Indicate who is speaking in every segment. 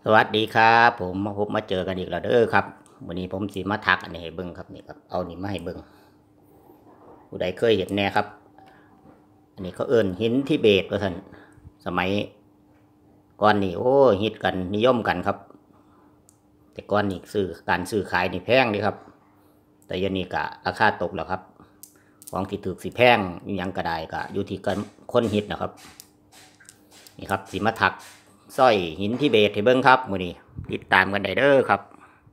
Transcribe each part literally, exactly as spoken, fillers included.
Speaker 1: สวัสดีครับผมมาพบมาเจอกันอีกแล้วเด้อครับวันนี้ผมสีมาทักอันนี้ให้เบิ้งครับนี่ครับเอานี่มาให้เบิ้งผู้ใดเคยเห็นแน่ครับอันนี้เขาเอิ้นหินทิเบตว่าท่านสมัยก่อนนี่โอ้ฮิตกันนิยมกันครับแต่ก่อนนี่ซื้อการซื้อขายนี่แพงดีครับแต่ยันนี้ก็ราคาตกแล้วครับของที่ถูกสิแพงยังกระไดก็อยู่ที่คนฮิตนะครับนี่ครับสีมาทักสร้อยหินทิเบตให้เบิ้งครับมื้อนี้ติดตามกันได้เด้อครับ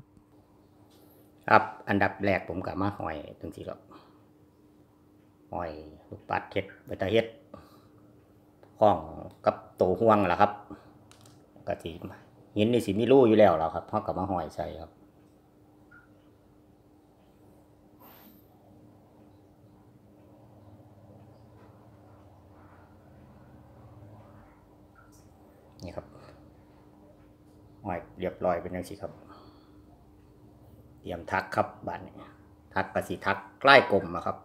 Speaker 1: ครับอันดับแรกผมก็มาหอยถึงสิครับหอยลูกปัดเฮ็ดใบตาเฮ็ดห้องกับโตห่วงล่ะครับก็สิหินนี่สิมีรูอยู่แล้วล่ะครับเฮาก็มาหอยใส่ครับนี่ครับหอยเรียบร้อยเป็นจังซี่ครับเตรียมทักครับบัดนี้ทักก็สิทักใกล้กลมอะครับ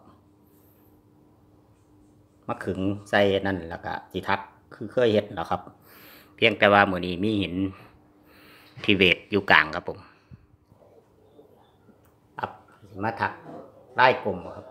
Speaker 1: มาขึงใส่นั่นแล้วก็สิทักคือเคยเฮ็ดแล้วครับเพียงแต่ว่ามื้อนี้มีหินทิเบตอยู่กลางครับผมครับมาทักใกล้กลมครับ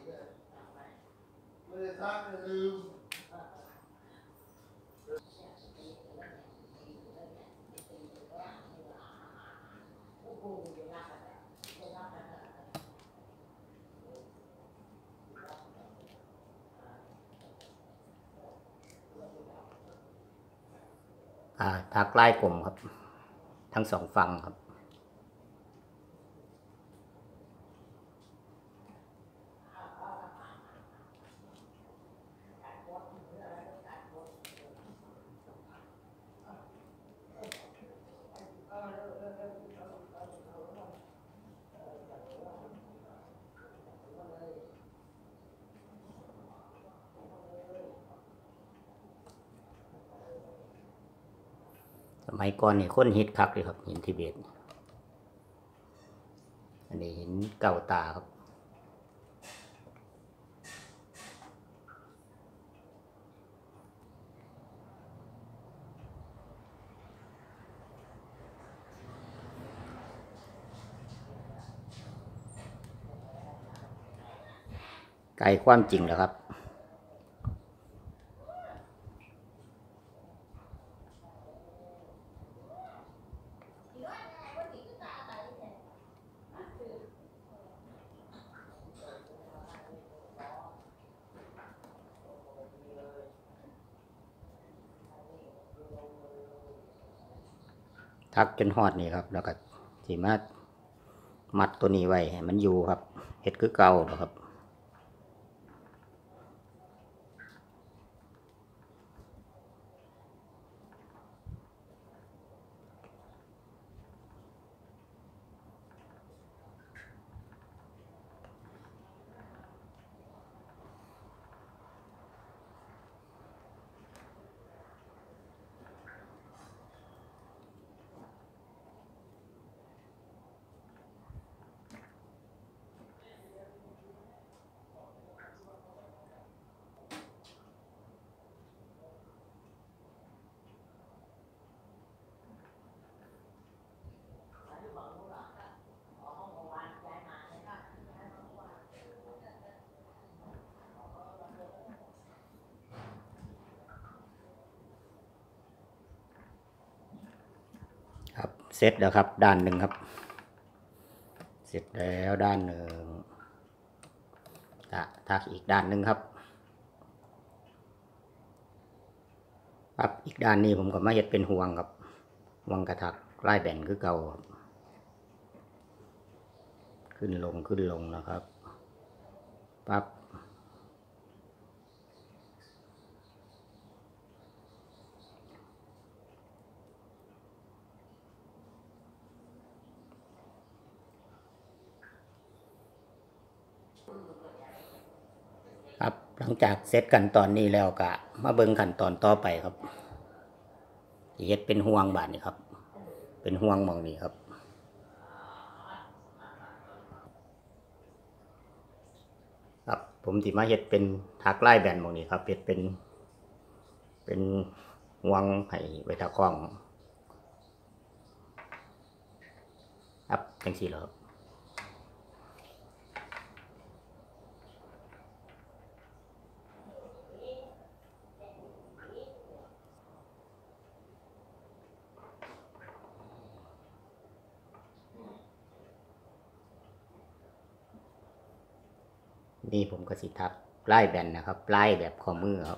Speaker 1: อ่าทักใกล้กลมครับทั้งสองฝั่งครับสมัยก่อนนี่คนฮิตคักเลยครับหินทิเบตอันนี้หินเก่าตาครับไกลความจริงแล้วครับทักจนฮอดนี่ครับแล้วก็สิมามัดตัวนี้ไว้ให้มันอยู่ครับเฮ็ดคือเก่าครับครับเสร็จแล้วครับด้านหนึ่งครับเสร็จแล้วด้านหนึ่งทักอีกด้านหนึ่งครับครับอีกด้านนี้ผมก็มาเฮ็ดเป็นห่วงครับห่วงกระทักไล่แบนคือเก่าขึ้นลงขึ้นลงนะครับปั๊บครับหลังจากเสร็จขั้นตอนนี้แล้วก็มาเบิ่งขั้นตอนต่อไปครับเฮ็ดเป็นห่วงบาดนี้ครับเป็นห่วงมองนี้ครับครับผมสิมาเฮ็ดเป็นทักไล่แบนมองนี้ครับเฮ็ดเป็นเป็นห่วงให้ไว้ตะคล้องครับจังสี่เหรอนี่ผมก็สิทับปลายแบนนะครับปลายแบบข้อมือครับ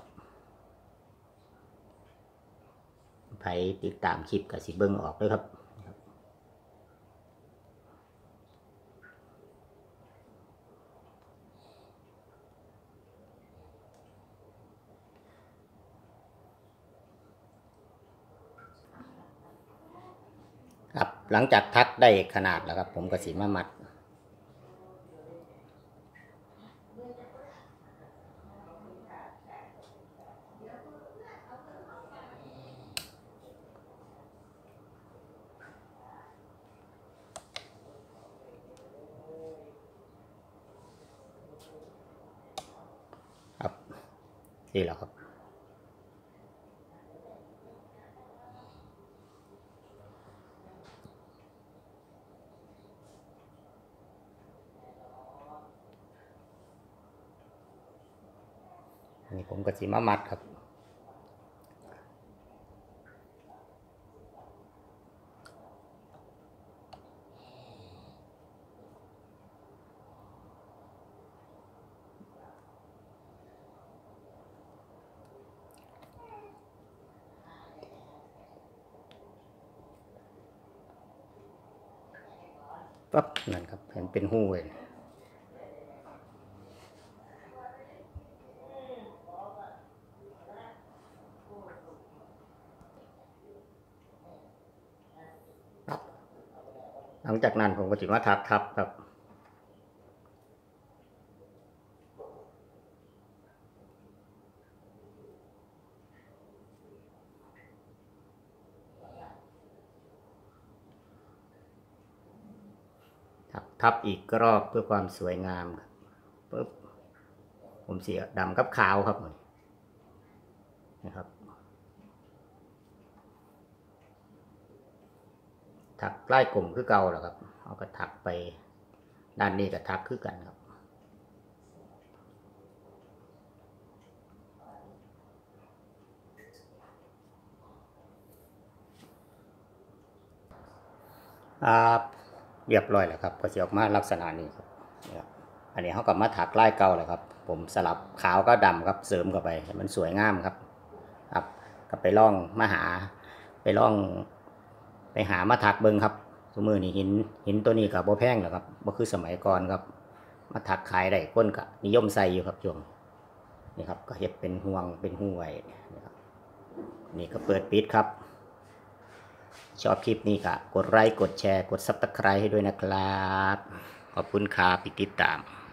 Speaker 1: ใครติดตามคลิปก็สิเบิ่งออกด้วยครับครับหลังจากทักได้ขนาดแล้วครับผมก็สิมามัดครับนี่แหละครับนี่ผมก็สิมามัดครับปั๊บนั่นครับเห็นเป็นหู้เลยหลังจากนั้นผมก็สิมาทับทับครับทับทับอีกรอบเพื่อความสวยงามครับปึ๊บผมเสียดำกับขาวครับนะครับถักไล่กลมคือเก่าแล้วครับเอาก็ถักไปด้านนี้ก็ถักคือกันครับอ่าเรียบร้อยแล้วครับก็จะออกมาลักษณะนี้ครับอันนี้เขาก็มาถักไล่เก่าเลยครับผมสลับขาวก็ดำครับเสริมเข้าไปให้มันสวยงามครับครับก็ไปล่องมาหาไปล่องไปหามาถักเบิ้งครับสมือนี่หินหินตัวนี้กับบ่แพงหรอกครับบ่คือสมัยก่อนครับมาถักขายได้คนก็นิยมใส่อยู่ครับช่วงนี่ครับก็เฮ็ดเป็นห่วงเป็นหู้ไว้นะครับนี่ก็เปิดปิดครับชอบคลิปนี้ก็กดไลค์กดแชร์กดซับสไครบ์ให้ด้วยนะครับขอบคุณครับที่ติดตาม